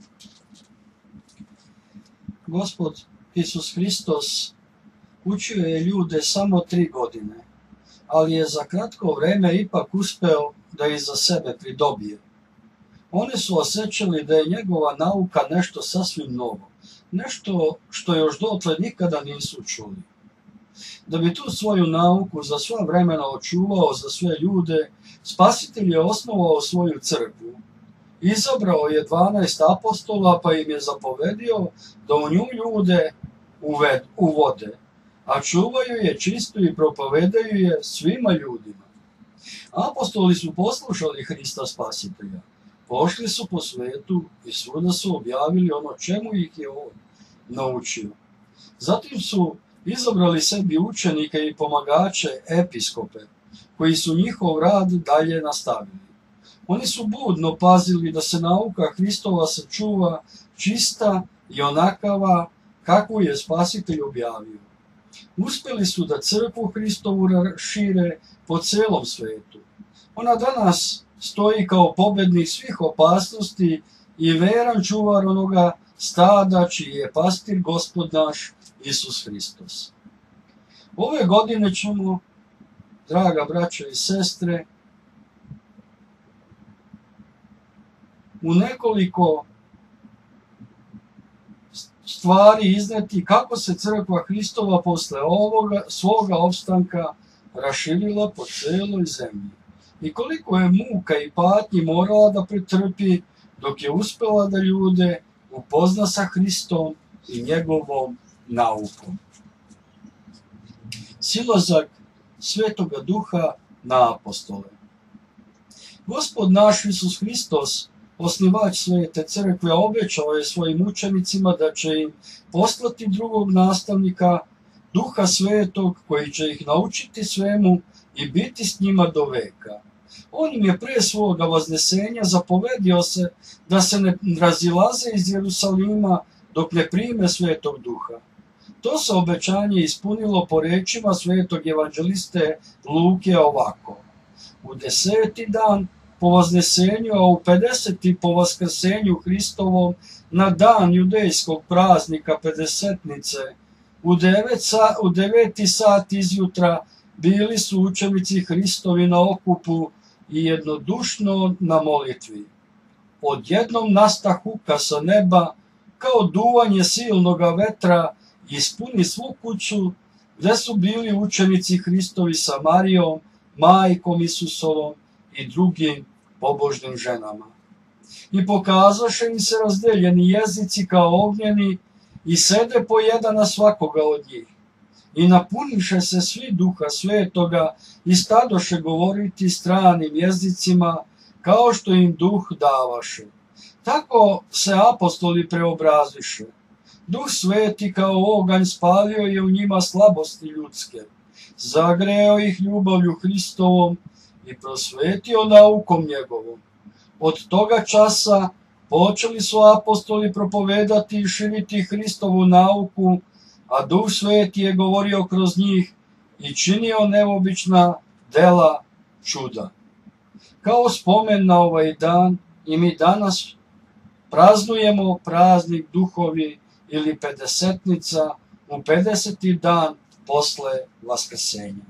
Gospod Isus Hristos učio je ljude samo 3 godine, ali je za kratko vrijeme ipak uspeo da ih za sebe pridobije. Oni su osjećali da je njegova nauka nešto sasvim novo, nešto što još dotle nikada nisu čuli. Da bi tu svoju nauku za sva vremena očuvao za sve ljude, Spasitelj je osnovao svoju crkvu. Izabrao je 12 apostola pa im je zapovedio da u nju ljude uvode, a čuvaju je čistu i propovedaju je svima ljudima. Apostoli su poslušali Hrista Spasitelja, pošli su po svetu i svuda su objavili ono čemu ih je on naučio. Zatim su izabrali sebi učenike i pomagače, episkope, koji su njihov rad dalje nastavili. Oni su budno pazili da se nauka Hristova sačuva čista i onakava kakvu je Spasitelj objavio. Uspjeli su da crkvu Hristovu šire po celom svetu. Ona danas stoji kao pobednik svih opasnosti i veran čuvar onoga stada čiji je pastir Gospod naš Isus Hristos. Ove godine ćemo, draga braćo i sestre, u nekoliko stvari izneti kako se crkva Hristova posle ovoga svoga opstanka raširila po celoj zemlji i koliko je muka i patnji morala da pretrpi dok je uspela da ljude upozna sa Hristom i njegovom naukom. Silazak Svetoga Duha na apostole. Gospod naš Isus Hristos, osnivač svete crkve, obećao je svojim učenicima da će im poslati drugog nastavnika, Duha Svetog, koji će ih naučiti svemu i biti s njima do veka. On im je prije svoga vaznesenja zapovedio se da se ne razilaze iz Jerusalima dok ne prime Svetog Duha. To se obećanje ispunilo po rečima svetog evanđeliste Luke ovako. U 10. dan po vaznesenju, a u 50. po vaskrsenju Hristovom, na dan judejskog praznika Pedesetnice, u 9. sat izjutra bili su učenici Hristovi na okupu i jednodušno na molitvi. Odjednom nastah huka sa neba, kao duvanje silnoga vetra, ispuni svu kuću gdje su bili učenici Hristovi sa Marijom, majkom Isusovom i drugim pobožnim ženama. I pokazaše im se razdeljeni jezici kao ognjeni i sede po jedan na svakoga od njih. I napuniše se svi Duha Svetoga i stadoše govoriti stranim jezicima kao što im Duh davaše. Tako se apostoli preobraziše. Duh Sveti kao oganj spalio je u njima slabosti ljudske, zagreo ih ljubavlju Hristovom i prosvetio naukom njegovom. Od toga časa počeli su apostoli propovedati i širiti Hristovu nauku, a Duh Sveti je govorio kroz njih i činio neobična dela čuda. Kao spomen na ovaj dan i mi danas praznujemo praznik Duhovi ili Pedesetnica u 50. dan posle vaskrsenja.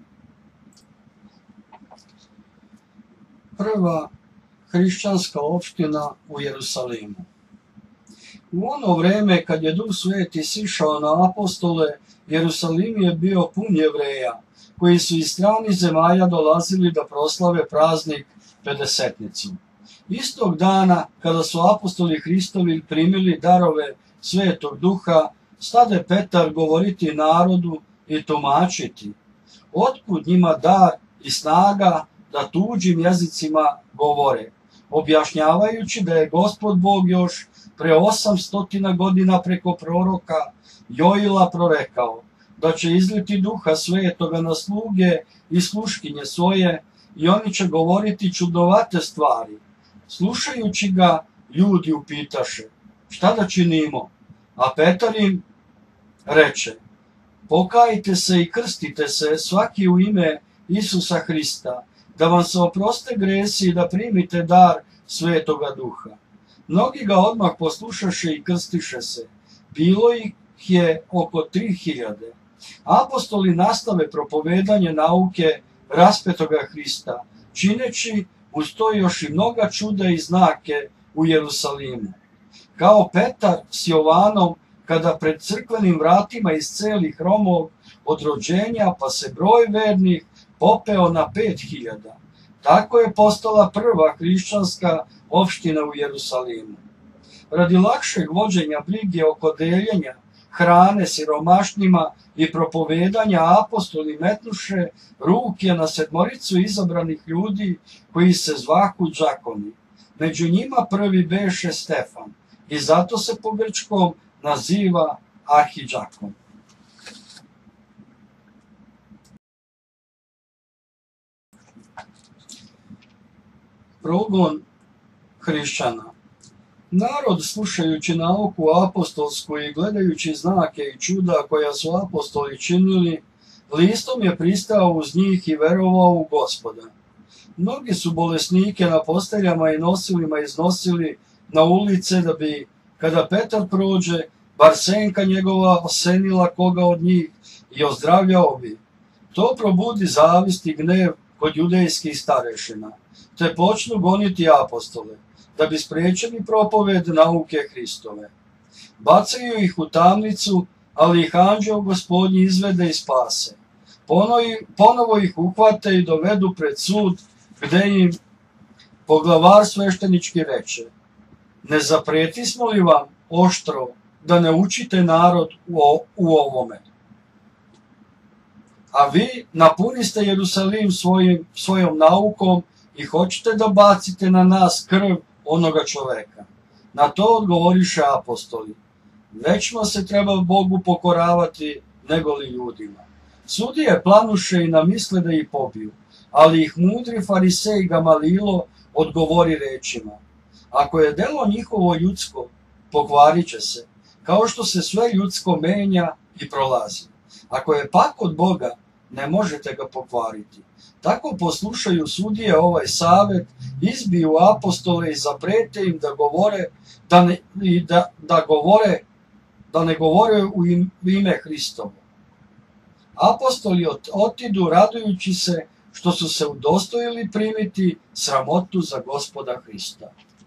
Prva hrišćanska opština u Jerusalimu. U ono vreme kad je Duh Sveti sišao na apostole, Jerusalim je bio pun Jevreja, koji su iz stranih zemalja dolazili da proslave praznik Pedesetnicu. Istog dana, kada su apostoli Hristovi primili darove Svetog Duha, stade Petar govoriti narodu i tumačiti. Otkud njima dar i snaga da tuđim jezicima govore, objašnjavajući da je Gospod Bog još pre 800 godina preko proroka Joila prorekao da će izliti Duha Svetoga na sluge i sluškinje svoje i oni će govoriti čudnovate stvari. Slušajući ga, ljudi upitaše, šta da činimo? A Petar im reče, pokajte se i krstite se svaki u ime Isusa Hrista, da vam se oproste gresi i da primite dar Svetoga Duha. Mnogi ga odmah poslušaše i krstiše se. Bilo ih je oko 3000. Apostoli nastave propovedanje nauke raspetoga Hrista, čineći uz to još i mnoga čuda i znake u Jerusalimu. Kao Petar s Jovanom, kada pred crkvenim vratima iz celih Romov od rođenja, pa se broj vernih popeo na 5000. Tako je postala prva hrišćanska opština u Jerusalimu. Radi lakšeg vođenja brige oko deljenja hrane siromašnima i propovedanja, apostoli metnuše ruke na 7 izabranih ljudi koji se zvahu đakoni. Među njima prvi beše Stefan i zato se po grčkom naziva arhidžakon. Progon hrišćana. Narod, slušajući nauku apostolsku i gledajući znake i čuda koja su apostoli činili, listom je pristao uz njih i verovao u Gospoda. Mnogi su bolesnike na posteljama i nosilima iznosili na ulice da bi, kada Petar prođe, bar senka njegova osenila koga od njih i ozdravljao bi. To probudi zavist i gnev kod judejskih starešina, te počnu goniti apostole, da bi spriječili propoved nauke Hristove. Bacaju ih u tamnicu, ali ih anđeo Gospodnji izvede i spase. Ponovo ih uhvate i dovedu pred sud, gde im poglavar sveštenički reče: ne zapretismo li vam oštro da ne učite narod u ovome? A vi napuniste Jerusalim svojom naukom i hoćete da bacite na nas krv onoga čoveka. Na to odgovoriše apostoli: većma se treba Bogu pokoravati nego li ljudima. Sudije planuše i namisle da ih pobiju, ali ih mudri farisej Gamalilo odgovori rečima: ako je delo njihovo ljudsko, pokvarit će se, kao što se sve ljudsko menja i prolazi. Ako je pak od Boga, ne možete ga pokvariti. Tako poslušaju sudije ovaj savet, izbiju apostole i zaprete im da govore, da ne govore u ime Hristovo. Apostoli otidu radujući se što su se udostojili primiti sramotu za Gospoda Hrista.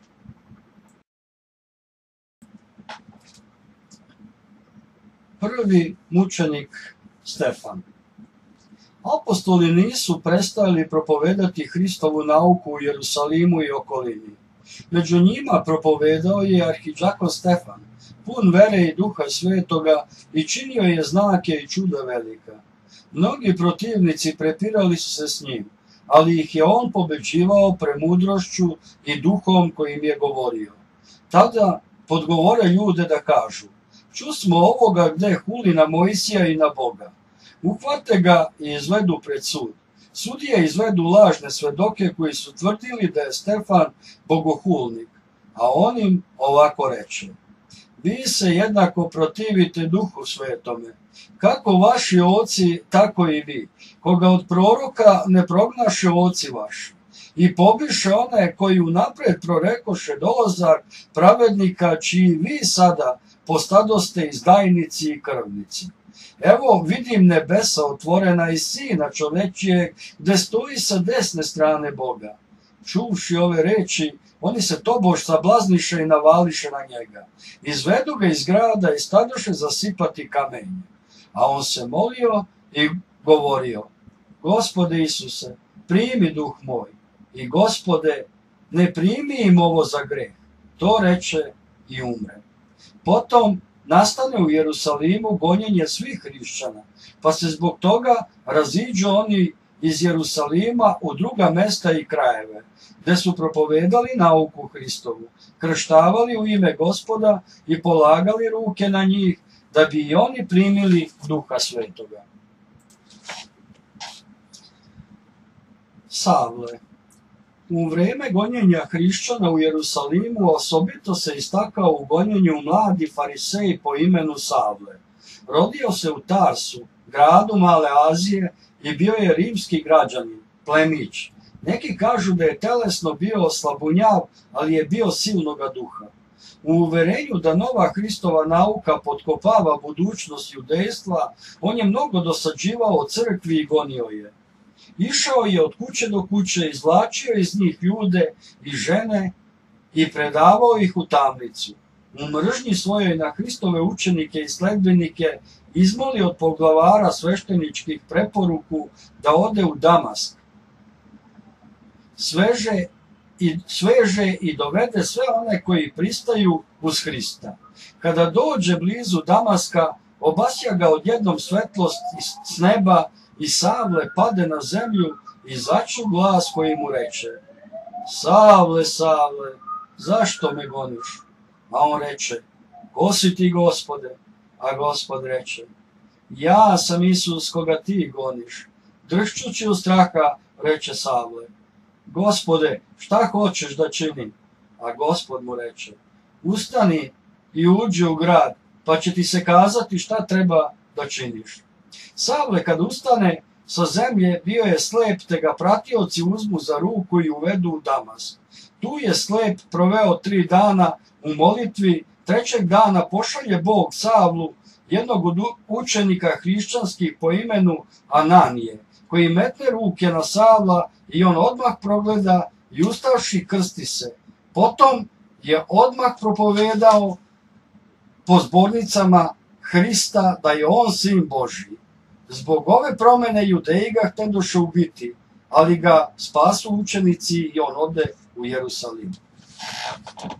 Prvi mučenik Stefan. Apostoli nisu prestali propovedati Hristovu nauku u Jerusalimu i okolini. Među njima propovedao je arhidžakon Stefan, pun vere i duha svetoga, i činio je znake i čuda velika. Mnogi protivnici prepirali su se s njim, ali ih je on pobeđivao premudrošću i duhom kojim je govorio. Tada podgovore ljude da kažu: čusmo ovoga gde huli na Mojsija i na Boga. Uhvate ga i izvedu pred sud. Sudije izvedu lažne svedoke koji su tvrdili da je Stefan bogohulnik, a on im ovako reče: vi se jednako protivite duhu svetome. Kako vaši oci, tako i vi, koga od proroka ne prognaše oci vaši. I pobiše one koji unapred prorekoše dolazak pravednika, čiji vi sada postadoste izdajnici i krvnici. Evo vidim nebesa otvorena i sina čovečijeg, gde stoji sa desne strane Boga. Čuvši ove reči, oni se tobož sablazniše i navališe na njega. Izvedu ga iz grada i stadoše zasipati kamenje. A on se molio i govorio: Gospode Isuse, primi duh moj. I Gospode, ne primi im ovo za greh. To reče i umre. Potom nastane u Jerusalimu gonjenje svih hrišćana, pa se zbog toga raziđu oni iz Jerusalima u druga mesta i krajeve, gde su propovedali nauku Hristovu, krštavali u ime Gospoda i polagali ruke na njih, da bi i oni primili Duha Svetoga. Savle. U vreme gonjenja hrišćana u Jerusalimu osobito se istakao u gonjenju mladi farisej po imenu Savle. Rodio se u Tarsu, gradu Male Azije, i bio je rimski građanin, plemić. Neki kažu da je telesno bio slabunjav, ali je bio silnoga duha. U uverenju da nova Hristova nauka potkopava budućnost judejstva, on je mnogo dosađivao crkvi i gonio je. Išao je od kuće do kuće, izvlačio iz njih ljude i žene i predavao ih u tamnicu. U mržnji svojoj na Hristove učenike i sledbenike izmoli od poglavara svešteničkih preporuku da ode u Damask. Sveže i dovede sve one koji pristaju uz Hrista. Kada dođe blizu Damaska, obasja ga odjednom svetlost s neba i Savle pade na zemlju i začu glas koji mu reče: Savle, Savle, zašto me goniš? A on reče: Ko si ti, Gospode? A Gospod reče: Ja sam Isus koga ti goniš. Dršćući od straha, reče Savle: Gospode, šta hoćeš da činim? A Gospod mu reče: Ustani i uđi u grad, pa će ti se kazati šta treba da činiš. Savle kad ustane sa zemlje bio je slep, te ga pratioci uzmu za ruku i uvedu u Damask. Tu je slep proveo 3 dana u molitvi, 3. dana pošalje Bog Savlu, jednog od učenika hrišćanskih po imenu Ananije, koji metne ruke na Savla i on odmah progleda i ustavši krsti se. Potom je odmah propovedao po zbornicama Hrista da je on sin Božji. Zbog ove promene Judeji ga htendoše ubiti, ali ga spasu učenici i on ode u Jerusalim.